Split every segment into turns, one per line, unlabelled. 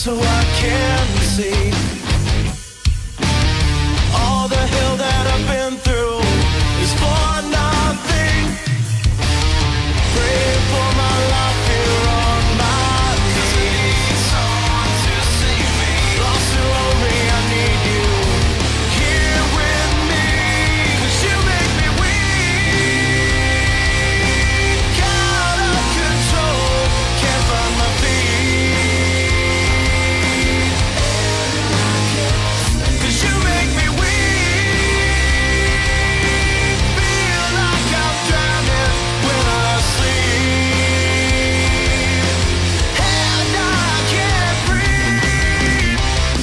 so I can see all the hell that I've been through is for nothing. Praying for my life here on my knees. Someone to save me. Lost and lonely, I need you here with me. 'Cause you make me weak, out of control, can't find my feet. 'Cause you make me weak, feel like I'm drowning when I sleep, and I can't breathe.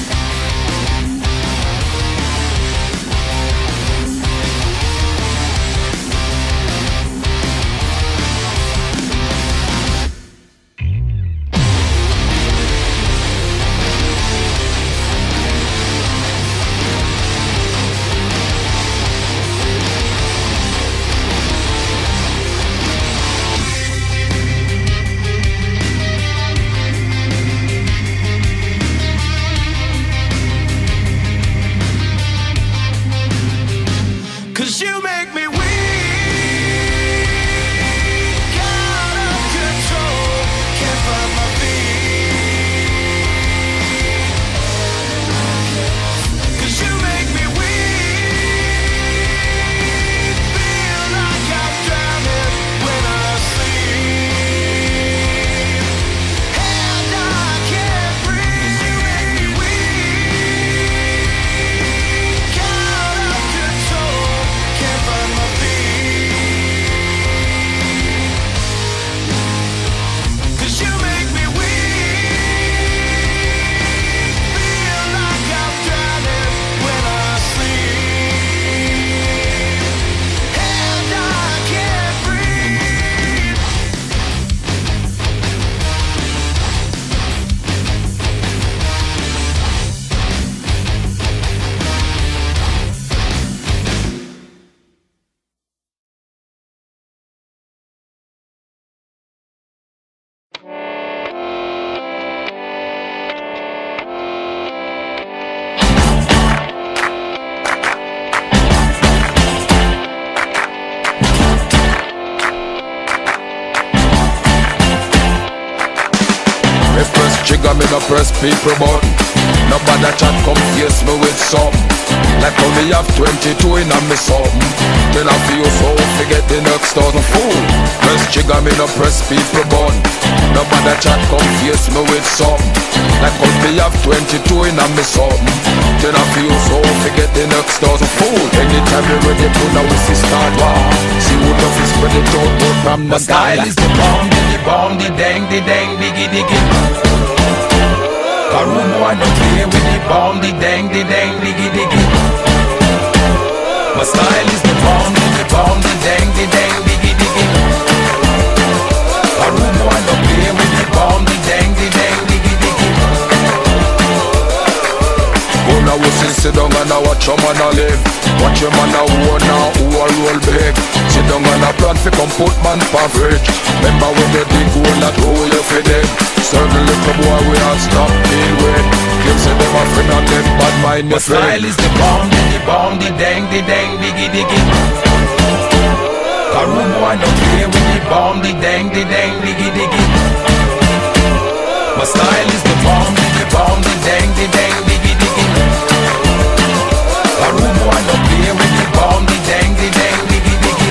'Cause you make me weak, out of control, can't find my feet. 'Cause you make me weak, feel like I'm drowning when I sleep, and I can't breathe. 'Cause you make me weak, out of control, can't find my feet. 'Cause you make me weak, feel like I'm drowning when I sleep, and I can't breathe.
Me press trigger, me no press people button. Nobody chat come face me with something. Like how me have 22 in a me something. Then I feel so forget the next 1,000 fool. Press trigger, me no press people button. Nobody chat come face me with something. Like how me have 22 in a me something. Then I feel so forget the next 1,000 fool. Anytime you ready to now we see start war. See who tough is spread it out from the
My style is the bomb, the dang, diggy, diggy. A room boy no play with the bomb, the dang, diggy, diggy. My style is the bomb, the dang, diggy, diggy. A room boy no play with the bomb, the dang, diggy, diggy.
Go now we sit down and I watch your man a live. Watch your man a own now who a roll big. Sit down and a plan fi come put man pa fridge. Remember when they dig hole that hole you fi dig. Certain little boy we have stop deal with. Give say them a friend and them bad mind
My
me friend.
style is the bomb, the dang, diggy, diggy. A room boy no play with the bomb, the dang, diggy, diggy. My style is the bomb, the dang, diggy, diggy. A room boy no play with the bomb, the dang, diggy, diggy.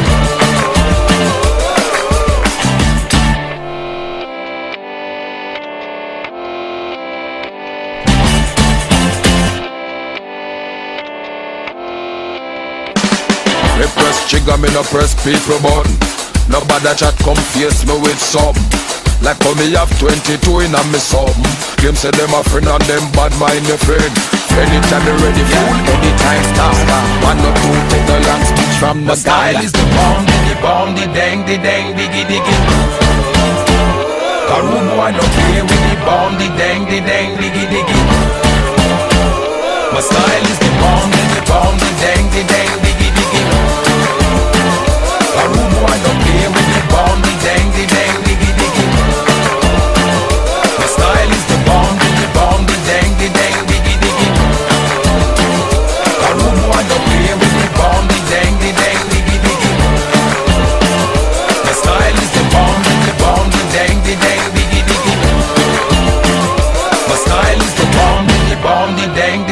Me press trigger, me no press people button. Nobody chat come face me with something. Like how me have 22 in a me something. Them say them a friend and them bad mind me friend. Anytime they ready fool, anytime start. One or two take the long speech from
My
the
style is the bomb, the dang, diggy, diggy. A room boy no play with the bomb, the dang, diggy, diggy. My style is the bomb, the dang, diggy, diggy. A room boy no play with the bomb, the dang, diggy, diggy. My style is the bomb, the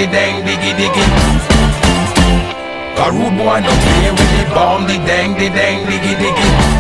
the dang diggy diggy. Cause rude boy no play with the bomb, the dang diggy diggy.